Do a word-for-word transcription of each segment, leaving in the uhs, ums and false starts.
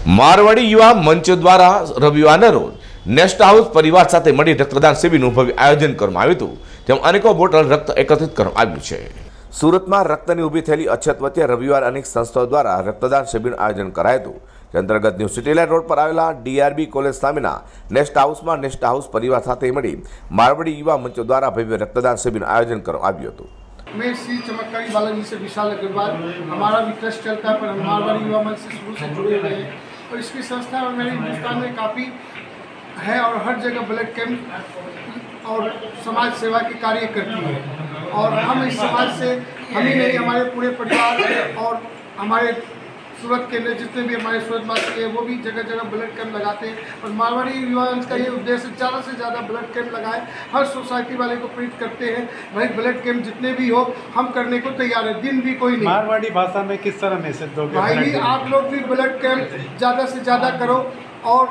मारवाड़ी युवा मंच द्वारा रविवाરના રોજ નેસ્ટ હાઉસ પરિવાર સાથે મળી રક્તદાન શિબિરનું ભવ્ય આયોજન કરવામાં આવ્યું હતું, જેમાં અનેકો બોટલ રક્ત એકત્રિત કરવામાં આવ્યું છે। સુરતમાં રક્તની ઊભી થયેલી અછત વચ્ચે રવિવારે અનેક સંસ્થાઓ દ્વારા રક્તદાન શિબિરનું આયોજન કરાયું હતું। જે અંતર્ગત ન્યૂ સિટી લાઇટ રોડ પર આવેલા ડીઆરબી કોલેજ સામેના નેસ્ટ હાઉસમાં નેસ્ટ હાઉસ પરિવાર સાથે મળી मारवाड़ी युवा मंच द्वारा भव्य रक्तदान शिविर आयोजन કરવામાં આવ્યું હતું। मैं श्री चमत्कारी बालाजी से विशाल अग्रवाल, हमारा भी ट्रस्ट चलता है पर हम मारवाड़ी युवा मंच से शुरू से जुड़े हुए हैं और इसकी संस्था में मेरे हिंदुस्तान में काफ़ी है और हर जगह ब्लड कैंप और समाज सेवा के कार्य करती है। और हम इस समाज से हम ही नहीं, हमारे पूरे परिवार और हमारे सूरत के जितने भी हमारे सूरतवासी हैं वो भी जगह जगह ब्लड कैंप लगाते हैं। और मारवाड़ी युवा मंच का ये उद्देश्य ज़्यादा से ज़्यादा ब्लड कैंप लगाए, हर सोसाइटी वाले को प्रेरित करते हैं भाई ब्लड कैंप जितने भी हो हम करने को तैयार है, दिन भी कोई नहीं। मारवाड़ी भाषा में किस तरह मैसेज दोगे? भाई भी आप लोग भी ब्लड कैंप ज़्यादा से ज़्यादा करो और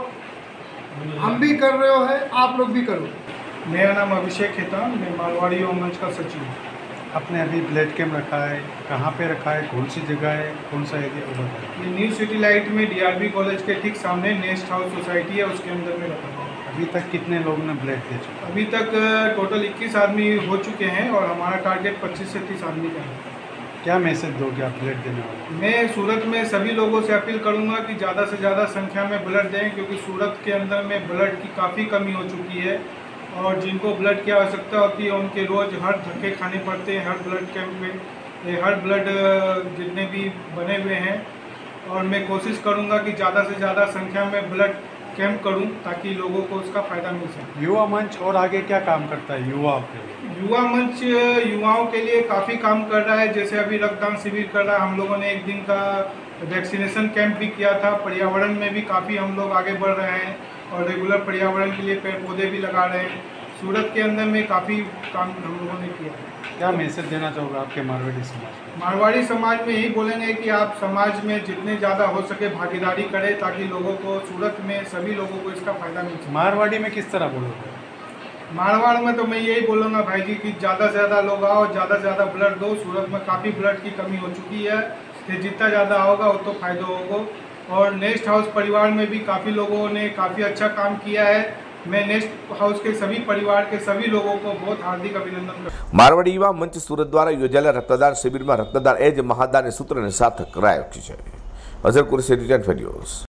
हम भी कर रहे हो है, आप लोग भी करो। मेरा नाम अभिषेक है, मैं मारवाड़ी युवा मंच का सचिव हूँ। आपने अभी ब्लड कैंप रखा है, कहाँ पे रखा है, कौन सी जगह है, कौन सा एरिया होगा? ये न्यू सिटी लाइट में डीआरबी कॉलेज के ठीक सामने नेस्ट हाउस सोसाइटी है, उसके अंदर में रखा है। अभी तक कितने लोगों ने ब्लड दे चुके? अभी तक टोटल इक्कीस आदमी हो चुके हैं और हमारा टारगेट पच्चीस से तीस आदमी का है। क्या मैसेज दोगे आप ब्लड देने वाले? मैं सूरत में सभी लोगों से अपील करूंगा कि ज़्यादा से ज़्यादा संख्या में ब्लड दें, क्योंकि सूरत के अंदर में ब्लड की काफ़ी कमी हो चुकी है और जिनको ब्लड की आवश्यकता होती है उनके रोज़ हर धक्के खाने पड़ते हैं हर ब्लड कैंप में, हर ब्लड जितने भी बने हुए हैं। और मैं कोशिश करूंगा कि ज़्यादा से ज़्यादा संख्या में ब्लड कैंप करूं ताकि लोगों को उसका फ़ायदा मिल सके। युवा मंच और आगे क्या काम करता है युवाओं के लिए? युवा मंच युवाओं के लिए काफ़ी काम कर रहा है, जैसे अभी रक्तदान शिविर कर रहा है। हम लोगों ने एक दिन का वैक्सीनेशन कैंप भी किया था। पर्यावरण में भी काफ़ी हम लोग आगे बढ़ रहे हैं और रेगुलर पर्यावरण के लिए पेड़ पौधे भी लगा रहे हैं। सूरत के अंदर में काफ़ी काम हम लोगों ने किया है। क्या मैसेज देना चाहोगे आपके मारवाड़ी समाज? मारवाड़ी समाज में यही बोलेंगे कि आप समाज में जितने ज़्यादा हो सके भागीदारी करें ताकि लोगों को सूरत में सभी लोगों को इसका फ़ायदा मिल सके। मारवाड़ी में किस तरह बोलोगे? मारवाड़ में तो मैं यही बोलूँगा भाई जी कि ज़्यादा से ज़्यादा लोग आओ, ज़्यादा से ज़्यादा ब्लड दो। सूरत में काफ़ी ब्लड की कमी हो चुकी है, तो जितना ज़्यादा होगा उतना तो फायदा होगा। और नेस्ट हाउस परिवार में भी काफ़ी लोगों ने काफ़ी अच्छा काम किया है। मैं नेस्ट हाउस के सभी परिवार के सभी लोगों को बहुत हार्दिक अभिनंदन करता हूं। मारवाड़ी युवा मंच सूरत द्वारा योजाયેલા रक्तदान शिविर में रक्तदान एज महादान सूत्र ने सार्थक करायो છે। अजर कुरैशी न्यूज़।